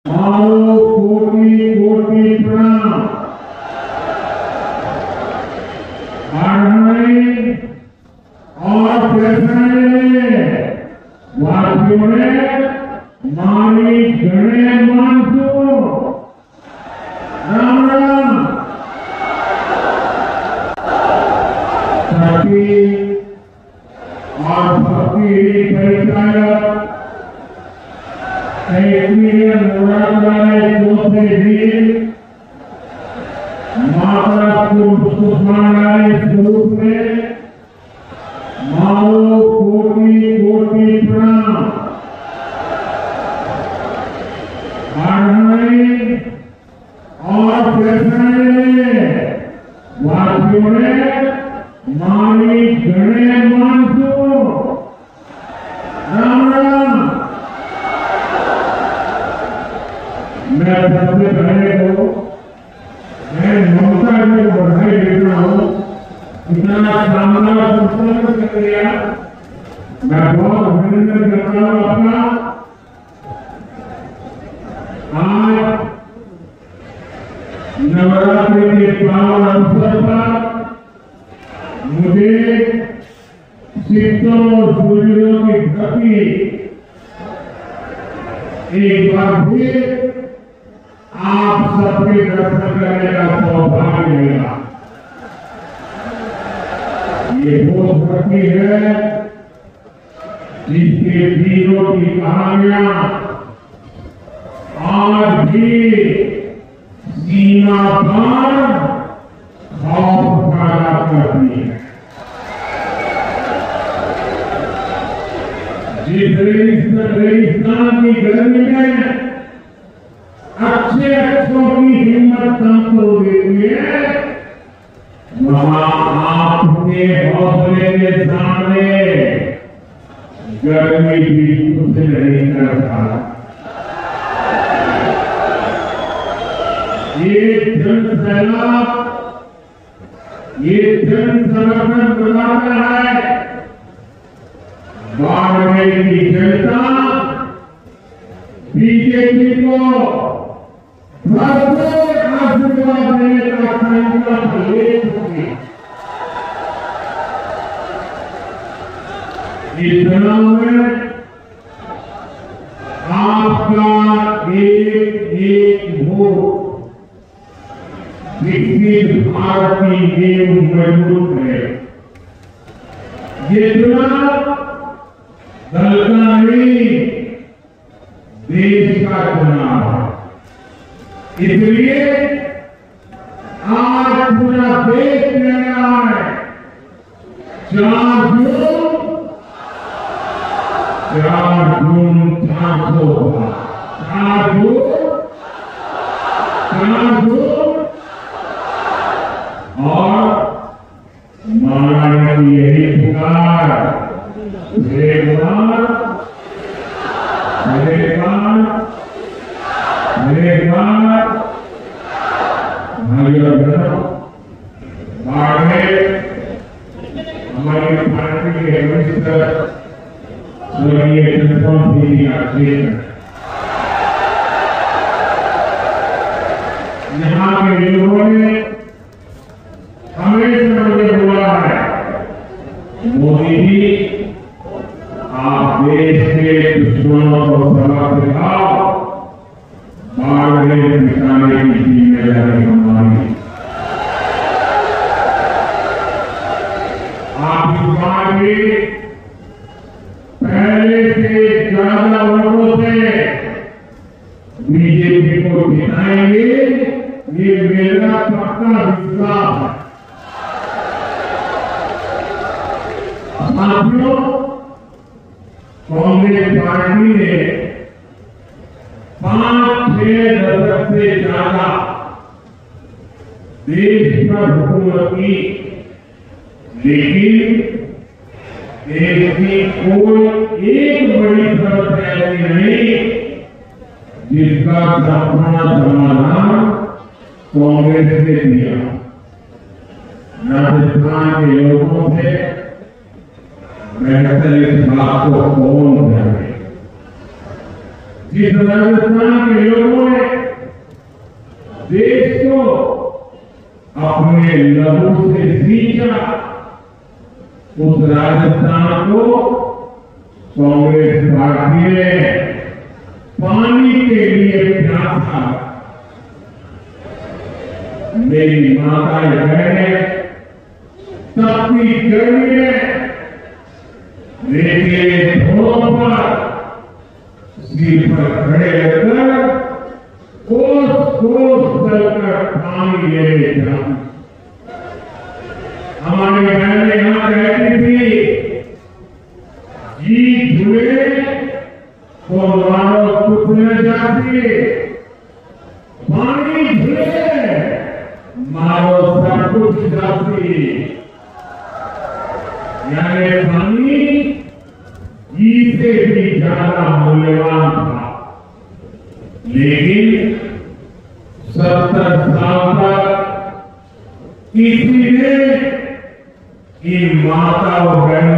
मारो कोटि कोटि प्रणाम। और वासियों ने मारी गणे मानसो राम राम। सती और भक्ति परिचालक माता सुषमाराय स्वरूप में मारो कोटि कोटि प्रणाम। और वासियों ने मारी गणे मानसो राम राम। मैं सबसे पहले को मैं ममता जी को बधाई देता हूँ। इतना शानदार संस्कार कर दिया, मैं बहुत अभिनंदन करता हूँ अपना। आज नवरात्रि के पावन अवसर पर मुझे सिद्धों और सूर्यों की धरती एक बार फिर आप सबके दर्शन करने का सौभाग्य मिला। ये वो धरती है जिसके वीरों की कहानियां आज भी सीमा पर खौफ पैदा करती है। जिस रेगिस्तान की गर्मी में अच्छे अच्छों की हिम्मत हमको देती है, वहां आपके हौसले के सामने गर्मी भी कुछ नहीं करता। ये जन सैलाब, ये जन समर्थन बताता है बाड़मेर की जनता बीजेपी को भरपूर आशीर्वाद देने का संकल्प ले चुकी। इस चुनाव में आपका एक वोट विकसित भारत की नींव मजबूत है। ये चुनाव दल का नहीं, देश का चुनाव है। इसलिए आज पूरा देश कह रहा है 4 जून 400 होगा। 4 जून और महाराज की यही पुकार, मेरे बार बाड़मेर हमारी पार्टी के वरिष्ठ स्वर्गीय चंद्रशेखर जी का क्षेत्र। यहाँ के लोगों ने हमेशा मुझे बोला है, मोदी जी आप देश के दुश्मनों को सबक सिखाओ, बाड़मेर मिटाने की जिम्मेदारी हमारी। आप इस बार भी पहले से ज्यादा वोटों से बीजेपी को जिताएंगे, ये मेरा पक्का विश्वास है। साथियों, कांग्रेस पार्टी ने 5-6 दशक से ज्यादा देश पर हुकूमत की, लेकिन देश की कोई एक बड़ी समस्या ऐसी नहीं जिसका संपूर्ण समाधान कांग्रेस ने दिया। राजस्थान के लोगों से बेहतर इस बात को कौन कहे। जिस राजस्थान के लोगों आपने लहू से सींचा, उस राजस्थान को कांग्रेस पार्टी ने पानी के लिए प्यासा। मेरी माता बहनें तपती गर्मी में रेतीले ढोलों पर सिर पर खड़े रहकर कोस कोस चलकर पानी लेने जाती। हमारी बहनें यहां रहती थी, जी झूले तो मानो टूटने जाती, पानी झूले मानो सब कुछ जाती। यानी पानी घी से भी ज्यादा मूल्यवान था। लेकिन 70 साल तक किसी ने इन माता और बहनों